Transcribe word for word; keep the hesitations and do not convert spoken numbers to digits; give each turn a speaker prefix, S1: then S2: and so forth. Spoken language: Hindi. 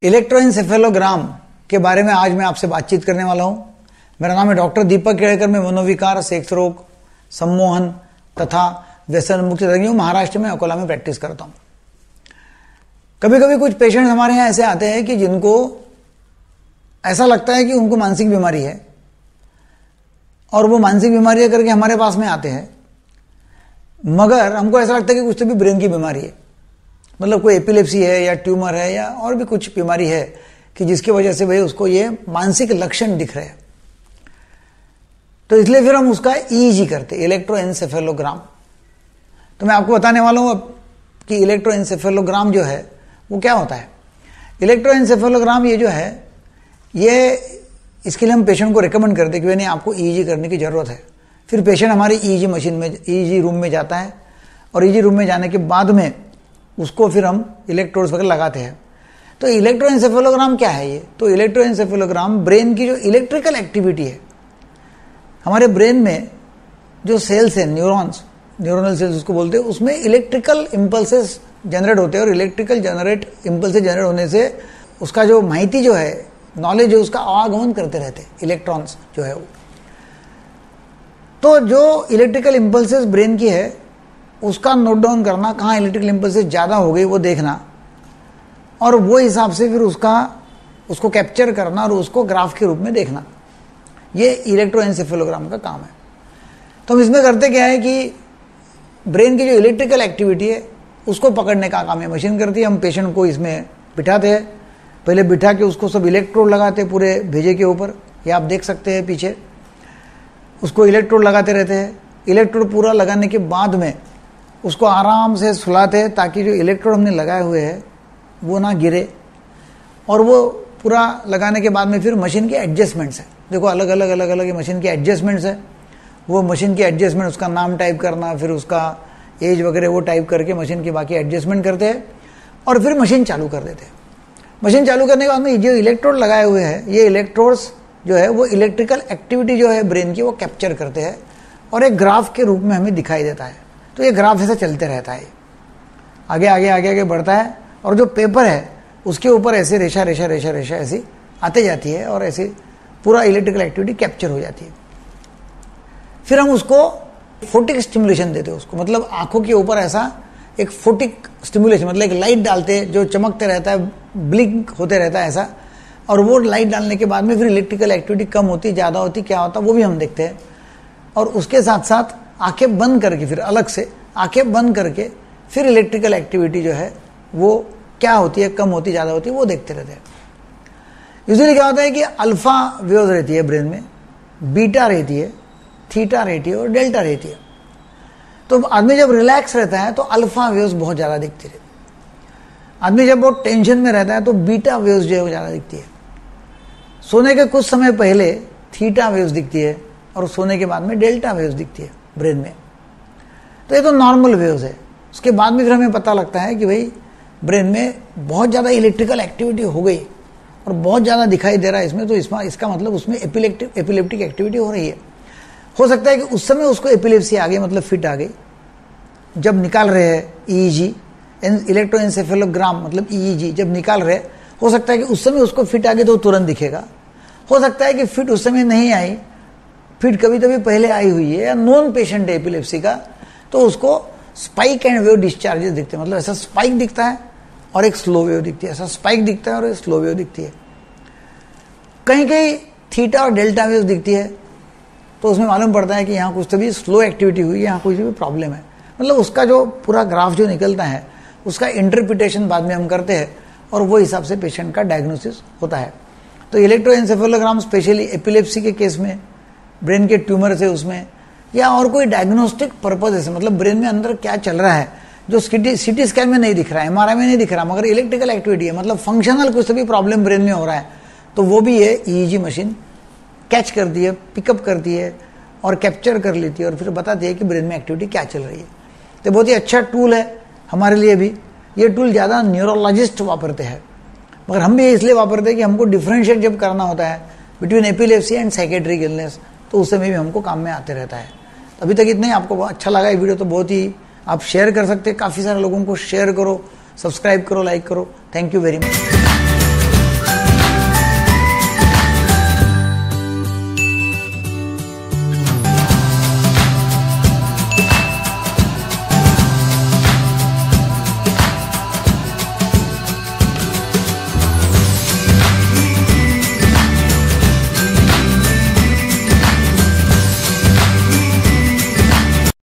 S1: इलेक्ट्रोएन्सेफेलोग्राम के बारे में आज मैं आपसे बातचीत करने वाला हूं। मेरा नाम है डॉक्टर दीपक केड़कर। मैं मनोविकार, सेक्स रोग, सम्मोहन तथा व्यसन मुक्त तज्ञ महाराष्ट्र में अकोला में प्रैक्टिस करता हूं। कभी कभी कुछ पेशेंट हमारे यहाँ ऐसे आते हैं कि जिनको ऐसा लगता है कि उनको मानसिक बीमारी है और वो मानसिक बीमारी करके हमारे पास में आते हैं, मगर हमको ऐसा लगता है कि कुछ तो भी ब्रेन की बीमारी है, मतलब कोई एपिलेप्सी है या ट्यूमर है या और भी कुछ बीमारी है कि जिसकी वजह से भाई उसको ये मानसिक लक्षण दिख रहे हैं। तो इसलिए फिर हम उसका ईईजी करते, इलेक्ट्रोएन्सेफेलोग्राम। तो मैं आपको बताने वाला हूं अब कि इलेक्ट्रोएन्सेफेलोग्राम जो है वो क्या होता है। इलेक्ट्रोएन्सेफेलोग्राम ये जो है, ये इसके लिए हम पेशेंट को रिकमेंड करते कि नहीं आपको ईईजी करने की जरूरत है। फिर पेशेंट हमारी ईईजी मशीन में, ईईजी रूम में जाता है और ईईजी रूम में जाने के बाद में उसको फिर हम इलेक्ट्रोड्स वगैरह लगाते हैं। तो इलेक्ट्रोएन्सेफेलोग्राम क्या है ये? तो इलेक्ट्रोएन्सेफेलोग्राम ब्रेन की जो इलेक्ट्रिकल एक्टिविटी है, हमारे ब्रेन में जो सेल्स है, न्यूरॉन्स, न्यूरोनल सेल्स उसको बोलते हैं, उसमें इलेक्ट्रिकल इंपल्सेस जनरेट होते हैं और इलेक्ट्रिकल जनरेट इंपल्सेस जनरेट होने से उसका जो माहिती जो है, नॉलेज है, उसका आवागमन करते रहते हैं इलेक्ट्रॉन्स जो है वो। तो जो इलेक्ट्रिकल इंपल्सेस ब्रेन की है उसका नोट डाउन करना, कहाँ इलेक्ट्रिकल इंपल्सेस ज़्यादा हो गई वो देखना और वो हिसाब से फिर उसका उसको कैप्चर करना और उसको ग्राफ के रूप में देखना, ये इलेक्ट्रोएन्सेफेलोग्राम का काम है। तो हम इसमें करते क्या है कि ब्रेन की जो इलेक्ट्रिकल एक्टिविटी है उसको पकड़ने का काम है मशीन करती है। हम पेशेंट को इसमें बिठाते हैं, पहले बिठा के उसको सब इलेक्ट्रोड लगाते हैं पूरे भेजे के ऊपर, ये आप देख सकते हैं पीछे, उसको इलेक्ट्रोड लगाते रहते हैं। इलेक्ट्रोड पूरा लगाने के बाद में उसको आराम से सुलाते हैं ताकि जो इलेक्ट्रोड हमने लगाए हुए हैं वो ना गिरे। और वो पूरा लगाने के बाद में फिर मशीन के एडजस्टमेंट्स है, देखो अलग अलग अलग अलग मशीन के एडजस्टमेंट्स है। वो मशीन के एडजस्टमेंट, उसका नाम टाइप करना, फिर उसका एज वगैरह वो टाइप करके मशीन की बाकी एडजस्टमेंट करते हैं और फिर मशीन चालू कर देते हैं। मशीन चालू करने के बाद में जो इलेक्ट्रोड लगाए हुए हैं, ये इलेक्ट्रोड्स जो है वो इलेक्ट्रिकल एक्टिविटी जो है ब्रेन की वो कैप्चर करते हैं और एक ग्राफ के रूप में हमें दिखाई देता है। तो ये ग्राफ ऐसा चलते रहता है, आगे आगे आगे आगे बढ़ता है और जो पेपर है उसके ऊपर ऐसे रेशा रेशा रेशा रेशा ऐसी आते जाती है और ऐसे पूरा इलेक्ट्रिकल एक्टिविटी कैप्चर हो जाती है। फिर हम उसको फोटिक स्टिमुलेशन देते हैं उसको, मतलब आंखों के ऊपर ऐसा एक फोटिक स्टिमुलेशन, मतलब एक लाइट डालते हैं जो चमकते रहता है, ब्लिंक होते रहता है ऐसा, और वो लाइट डालने के बाद में फिर इलेक्ट्रिकल एक्टिविटी कम होती, ज़्यादा होती, क्या होता वो भी हम देखते हैं। और उसके साथ साथ आंखें बंद करके, फिर अलग से आंखें बंद करके फिर इलेक्ट्रिकल एक्टिविटी जो है वो क्या होती है, कम होती, ज़्यादा होती है, वो देखते रहते हैं। यूजुअली क्या होता है कि अल्फा वेव्स रहती है ब्रेन में, बीटा रहती है, थीटा रहती है और डेल्टा रहती है। तो आदमी जब रिलैक्स रहता है तो अल्फा वेव्स बहुत ज़्यादा दिखती रहती है। आदमी जब बहुत टेंशन में रहता है तो बीटा वेव्स जो है वो ज़्यादा दिखती है। सोने के कुछ समय पहले थीटा वेव्स दिखती है और सोने के बाद में डेल्टा वेव्स दिखती है ब्रेन में। तो ये तो नॉर्मल वेव्स है। उसके बाद में फिर हमें पता लगता है कि भाई ब्रेन में बहुत ज़्यादा इलेक्ट्रिकल एक्टिविटी हो गई और बहुत ज़्यादा दिखाई दे रहा है इसमें, तो इसमें इसका मतलब उसमें एपिलेप्टिक एपिलेप्टिक एक्टिविटी हो रही है। हो सकता है कि उस समय उसको एपिलेप्सी आ गई, मतलब फिट आ गई। जब निकाल रहे हैं ईईजी, इलेक्ट्रोएन्सेफेलोग्राम मतलब ईईजी जब निकाल रहे, हो सकता है कि उस समय उसको फिट आ गई तो तुरंत दिखेगा। हो सकता है कि फिट उस समय नहीं आई, फिट कभी कभी पहले आई हुई है, या नॉन पेशेंट है एपिलेप्सी का, तो उसको स्पाइक एंड वेव डिस्चार्जेस दिखते हैं, मतलब ऐसा स्पाइक दिखता है और एक स्लो वेव दिखती है, ऐसा स्पाइक दिखता है और एक स्लो वेव दिखती है। कहीं कहीं थीटा और डेल्टा वेव दिखती है, तो उसमें मालूम पड़ता है कि यहाँ कुछ तो भी स्लो एक्टिविटी हुई है, यहाँ कुछ भी प्रॉब्लम है। मतलब उसका जो पूरा ग्राफ जो निकलता है उसका इंटरप्रिटेशन बाद में हम करते हैं और वो हिसाब से पेशेंट का डायग्नोसिस होता है। तो इलेक्ट्रोएन्सेफेलोग्राम स्पेशली एपिलेप्सी के केस में, ब्रेन के ट्यूमर से उसमें, या और कोई डायग्नोस्टिक पर्पज से, मतलब ब्रेन में अंदर क्या चल रहा है जो सीटी स्कैन में नहीं दिख रहा है, एमआरआई में नहीं दिख रहा, मगर इलेक्ट्रिकल एक्टिविटी है, मतलब फंक्शनल कुछ भी प्रॉब्लम ब्रेन में हो रहा है, तो वो भी ये ईईजी मशीन कैच करती है, पिकअप करती है और कैप्चर कर लेती है और फिर बताती है कि ब्रेन में एक्टिविटी क्या चल रही है। तो बहुत ही अच्छा टूल है हमारे लिए भी। ये टूल ज़्यादा न्यूरोलॉजिस्ट वापरते हैं, मगर हम भी इसलिए वापरते हैं कि हमको डिफ्रेंशिएट जब करना होता है between epilepsy and psychiatric illness, तो उस समय भी हमको काम में आते रहता है। अभी तक इतना ही। आपको अच्छा लगा ये वीडियो तो बहुत ही आप शेयर कर सकते हैं, काफ़ी सारे लोगों को शेयर करो, सब्सक्राइब करो, लाइक करो। Thank you very much.